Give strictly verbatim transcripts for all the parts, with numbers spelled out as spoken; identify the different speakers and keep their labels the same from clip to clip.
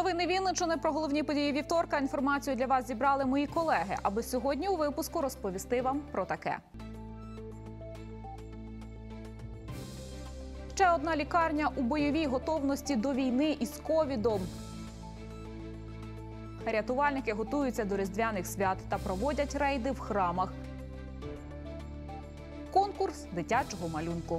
Speaker 1: Новини Вінниччини про головні події вівторка. Інформацію для вас зібрали мої колеги, аби сьогодні у випуску розповісти вам про таке. Ще одна лікарня у бойовій готовності до війни із ковідом. Рятувальники готуються до різдвяних свят та проводять рейди в храмах. Конкурс дитячого малюнку.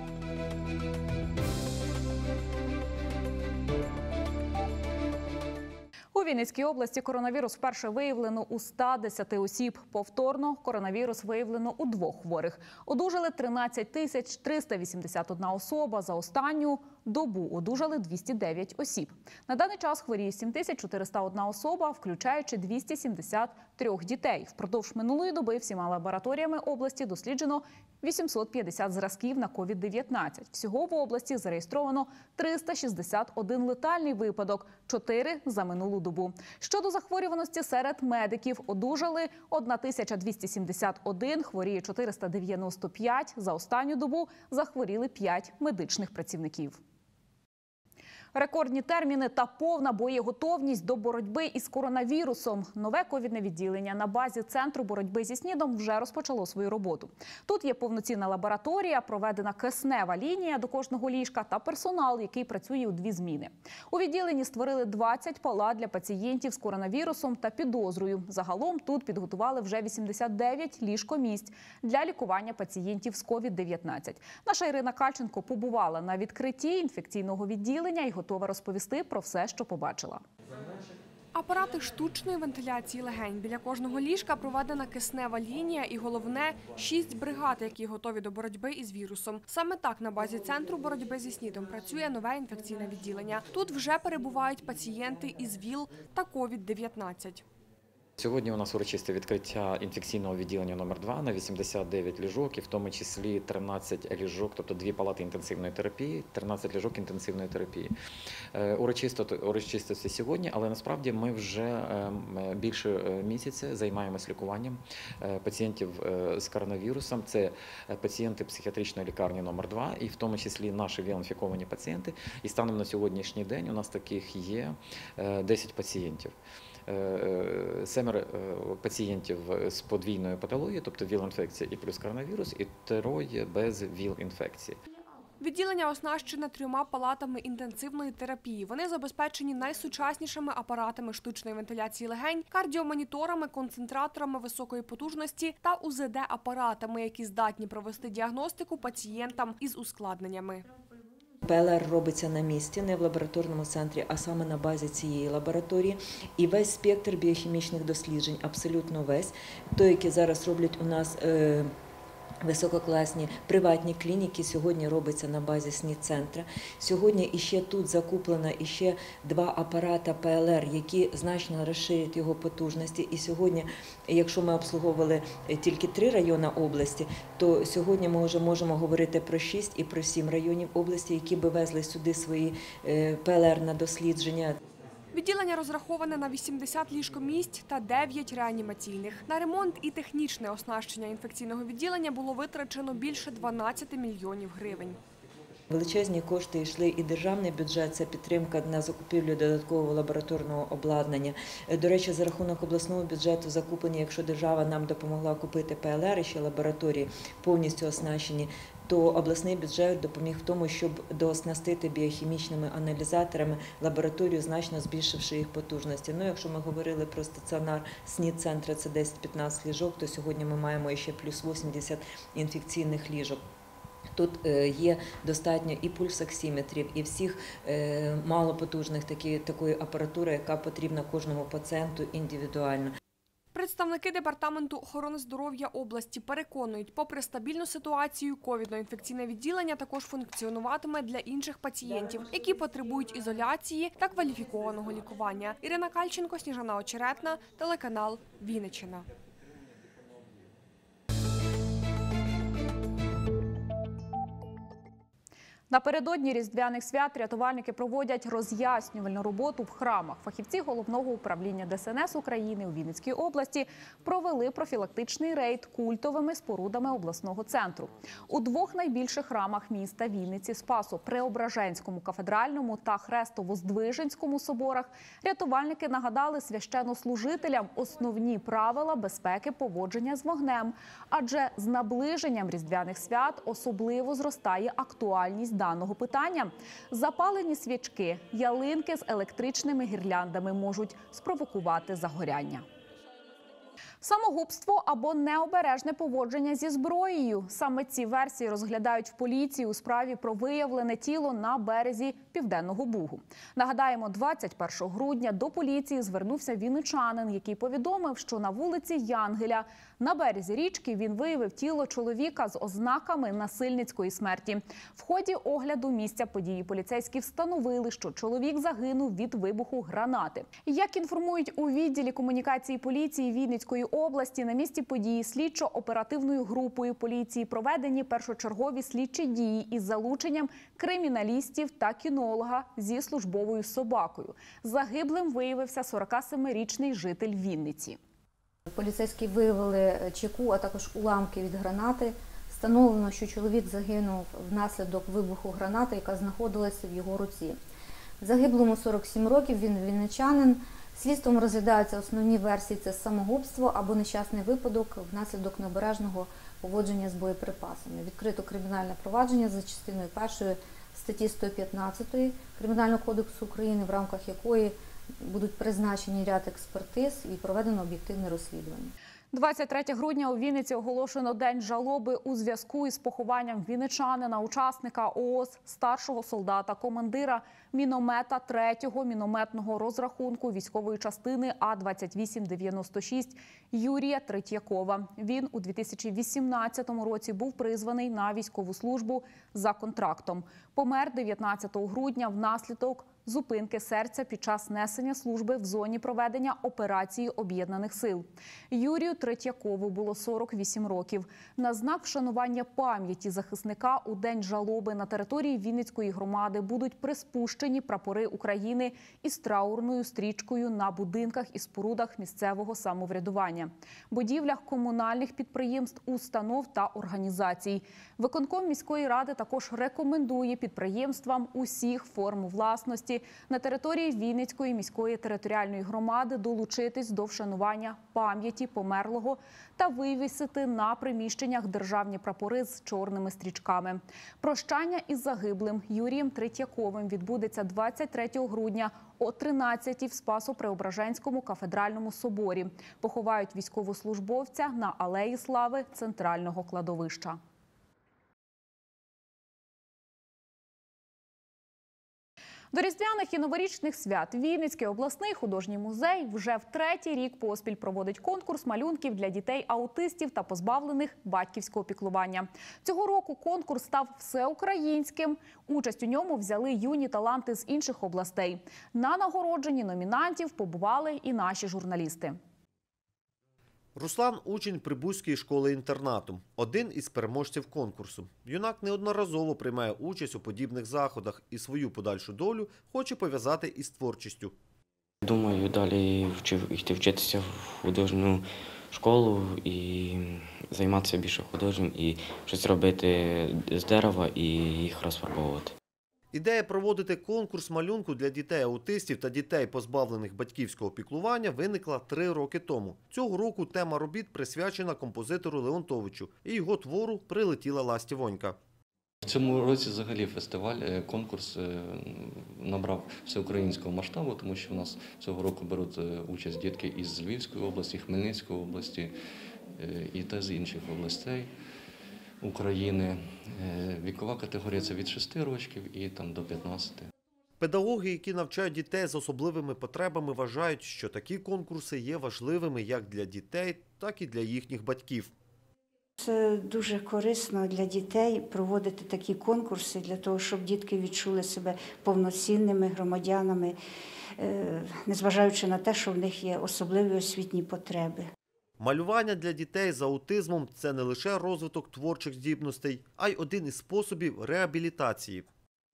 Speaker 1: У Вінницькій області коронавірус вперше виявлено у ста десяти осіб. Повторно коронавірус виявлено у двох хворих. Одужали тринадцять тисяч триста вісімдесят одна особа. За останню добу одужали двісті дев'ять осіб. На даний час хворіє сім тисяч чотириста одна особа, включаючи двісті сімдесят три дітей. Впродовж минулої доби всіма лабораторіями області досліджено вісімсот п'ятдесят зразків на ковід дев'ятнадцять. Всього в області зареєстровано триста шістдесят один летальний випадок, чотири за минулу добу. Щодо захворюваності серед медиків, одужали тисяча двісті сімдесят один, хворіє чотириста дев'яносто п'ять. За останню добу захворіли п'ять медичних працівників. Рекордні терміни та повна боєготовність до боротьби із коронавірусом. Нове ковідне відділення на базі Центру боротьби зі СНІДом вже розпочало свою роботу. Тут є повноцінна лабораторія, проведена киснева лінія до кожного ліжка та персонал, який працює у дві зміни. У відділенні створили двадцять палат для пацієнтів з коронавірусом та підозрою. Загалом тут підготували вже вісімдесят дев'ять ліжкомісць для лікування пацієнтів з ковід дев'ятнадцять. Наша Ірина Кальченко побувала на відкритті інфекційного відділення і готова розповісти про все, що побачила.
Speaker 2: Апарати штучної вентиляції легень. Біля кожного ліжка проведена киснева лінія і, головне, шість бригад, які готові до боротьби із вірусом. Саме так на базі Центру боротьби зі СНІДом працює нове інфекційне відділення. Тут вже перебувають пацієнти із ВІЛ та ковід дев'ятнадцять.
Speaker 3: Сьогодні у нас урочисте відкриття інфекційного відділення номер два на вісімдесят дев'ять ліжок, і в тому числі тринадцять ліжок, тобто дві палати інтенсивної терапії, тринадцять ліжок інтенсивної терапії. Урочисто, урочистості сьогодні, але насправді ми вже більше місяця займаємось лікуванням пацієнтів з коронавірусом. Це пацієнти психіатричної лікарні номер два, і в тому числі наші ВІЛ-інфіковані пацієнти. І станом на сьогоднішній день у нас таких є десять пацієнтів. Семеро пацієнтів з подвійною патологією, тобто ВІЛ-інфекція і плюс коронавірус, і троє без ВІЛ-інфекції.
Speaker 2: Відділення оснащене трьома палатами інтенсивної терапії. Вони забезпечені найсучаснішими апаратами штучної вентиляції легень, кардіомоніторами, концентраторами високої потужності та У З Д-апаратами, які здатні провести діагностику пацієнтам із ускладненнями.
Speaker 4: П Л Р робиться на місці, не в лабораторному центрі, а саме на базі цієї лабораторії. І весь спектр біохімічних досліджень, абсолютно весь, той, який зараз роблять у нас е висококласні приватні клініки, сьогодні робиться на базі СНІД-центра. Сьогодні іще тут закуплено іще два апарата П Л Р, які значно розширять його потужності. І сьогодні, якщо ми обслуговували тільки три райони області, то сьогодні ми вже можемо говорити про шість і про сім районів області, які би везли сюди свої П Л Р на дослідження.
Speaker 2: Відділення розраховане на вісімдесят ліжкомісць та дев'ять реанімаційних. На ремонт і технічне оснащення інфекційного відділення було витрачено більше дванадцяти мільйонів гривень.
Speaker 4: Величезні кошти йшли і державний бюджет, це підтримка на закупівлю додаткового лабораторного обладнання. До речі, за рахунок обласного бюджету закуплені, якщо держава нам допомогла купити П Л Р і ще лабораторії повністю оснащені, то обласний бюджет допоміг в тому, щоб дооснастити біохімічними аналізаторами лабораторію, значно збільшивши їх потужності. Ну, якщо ми говорили про стаціонар СНІД-центра, це десять-п'ятнадцять ліжок, то сьогодні ми маємо ще плюс вісімдесят інфекційних ліжок. Тут є достатньо і пульсоксиметрів, і всіх малопотужних такі, такої апаратури, яка потрібна кожному пацієнту індивідуально.
Speaker 2: Представники Департаменту охорони здоров'я області переконують, попри стабільну ситуацію, ковідно-інфекційне відділення також функціонуватиме для інших пацієнтів, які потребують ізоляції та кваліфікованого лікування. Ірина Кальченко, Сніжана Очеретна, телеканал Вінниччина.
Speaker 1: Напередодні різдвяних свят рятувальники проводять роз'яснювальну роботу в храмах. Фахівці Головного управління Де Ес En Ес України у Вінницькій області провели профілактичний рейд культовими спорудами обласного центру. У двох найбільших храмах міста Вінниці – Спасо-Преображенському кафедральному та Хрестово-Здвиженському соборах рятувальники нагадали священнослужителям основні правила безпеки поводження з вогнем. Адже з наближенням різдвяних свят особливо зростає актуальність даного питання. Запалені свічки, ялинки з електричними гірляндами можуть спровокувати загоряння. Самогубство або необережне поводження зі зброєю. Саме ці версії розглядають в поліції у справі про виявлене тіло на березі Південного Бугу. Нагадаємо, двадцять першого грудня до поліції звернувся вінничанин, який повідомив, що на вулиці Янгеля на березі річки він виявив тіло чоловіка з ознаками насильницької смерті. В ході огляду місця події поліцейські встановили, що чоловік загинув від вибуху гранати. Як інформують у відділі комунікації поліції Вінницької області, на місці події слідчо-оперативною групою поліції проведені першочергові слідчі дії із залученням криміналістів та кінолога зі службовою собакою. Загиблим виявився сорокасемирічний житель Вінниці.
Speaker 5: Поліцейські виявили чеку, а також уламки від гранати. Встановлено, що чоловік загинув внаслідок вибуху гранати, яка знаходилася в його руці. Загиблому сорок сім років, він вінничанин. Слідством розглядаються основні версії – це самогубство або нещасний випадок внаслідок необережного поводження з боєприпасами. Відкрито кримінальне провадження за частиною першої статті сто п'ятнадцять Кримінального кодексу України, в рамках якої будуть призначені ряд експертиз і проведено об'єктивне розслідування.
Speaker 1: двадцять третього грудня у Вінниці оголошено День жалоби у зв'язку із похованням вінничанина, учасника ООС, старшого солдата, командира міномета третього мінометного розрахунку військової частини А двадцять вісім дев'яносто шість Юрія Третьякова. Він у дві тисячі вісімнадцятому році був призваний на військову службу за контрактом. Помер дев'ятнадцятого грудня внаслідок зупинки серця під час несення служби в зоні проведення операції Об'єднаних сил. Юрію Третьякову було сорок вісім років. На знак вшанування пам'яті захисника у День жалоби на території Вінницької громади будуть приспущені прапори України із траурною стрічкою на будинках і спорудах місцевого самоврядування, будівлях комунальних підприємств, установ та організацій. Виконком міської ради також рекомендує підприємствам усіх форм власності на території Вінницької міської територіальної громади долучитись до вшанування пам'яті померлого та вивісити на приміщеннях державні прапори з чорними стрічками. Прощання із загиблим Юрієм Третьяковим відбудеться двадцять третього грудня о тринадцятій в Спасо-Преображенському кафедральному соборі. Поховають військовослужбовця на Алеї Слави центрального кладовища. До різдвяних і новорічних свят Вінницький обласний художній музей вже в третій рік поспіль проводить конкурс малюнків для дітей-аутистів та позбавлених батьківського піклування. Цього року конкурс став всеукраїнським. Участь у ньому взяли юні таланти з інших областей. На нагородженні номінантів побували і наші журналісти.
Speaker 6: Руслан – учень Прибузької школи-інтернату, один із переможців конкурсу. Юнак неодноразово приймає участь у подібних заходах і свою подальшу долю хоче пов'язати із творчістю.
Speaker 7: Думаю, далі вчив, йти вчитися в художню школу і займатися більше художнім, і щось робити з дерева і їх розфарбовувати.
Speaker 6: Ідея проводити конкурс малюнку для дітей-аутистів та дітей, позбавлених батьківського піклування, виникла три роки тому. Цього року тема робіт присвячена композитору Леонтовичу, і його твору «Прилетіла ластівонька».
Speaker 8: В цьому році взагалі фестиваль, конкурс набрав всеукраїнського масштабу, тому що у нас цього року беруть участь дітки із Львівської області, Хмельницької області і та з інших областей України. Вікова категорія – це від шести років і там до п'ятнадцяти.
Speaker 6: Педагоги, які навчають дітей з особливими потребами, вважають, що такі конкурси є важливими як для дітей, так і для їхніх батьків.
Speaker 9: Це дуже корисно для дітей проводити такі конкурси, для того, щоб дітки відчули себе повноцінними громадянами, незважаючи на те, що в них є особливі освітні потреби.
Speaker 6: Малювання для дітей з аутизмом – це не лише розвиток творчих здібностей, а й один із способів реабілітації.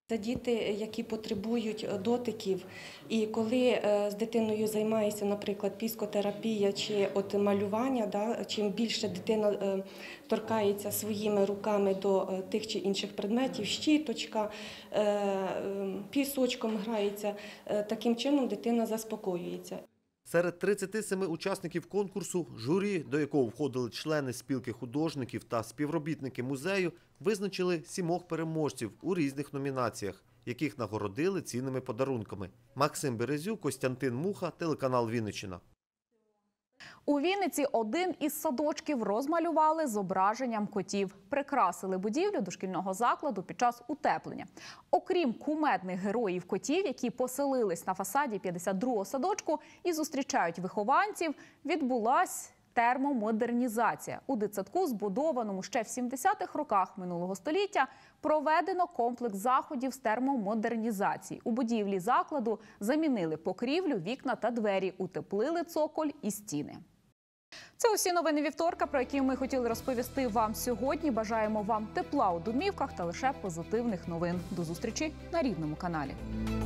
Speaker 10: Це діти, які потребують дотиків, і коли з дитиною займається, наприклад, піскотерапія чи от малювання, да, чим більше дитина торкається своїми руками до тих чи інших предметів, щіточка, пісочком грається, таким чином дитина заспокоюється.
Speaker 6: Серед тридцяти семи учасників конкурсу журі, до якого входили члени спілки художників та співробітники музею, визначили сімох переможців у різних номінаціях, яких нагородили цінними подарунками. Максим Березюк, Костянтин Муха, телеканал Вінниччина.
Speaker 1: У Вінниці один із садочків розмалювали зображенням котів. Прикрасили будівлю дошкільного закладу під час утеплення. Окрім кумедних героїв котів, які поселились на фасаді п'ятдесят другого садочку і зустрічають вихованців, відбулась термомодернізація. У дитсадку, збудованому ще в сімдесятих роках минулого століття, проведено комплекс заходів з термомодернізації. У будівлі закладу замінили покрівлю, вікна та двері, утеплили цоколь і стіни. Це усі новини вівторка, про які ми хотіли розповісти вам сьогодні. Бажаємо вам тепла у домівках та лише позитивних новин. До зустрічі на Рівному каналі.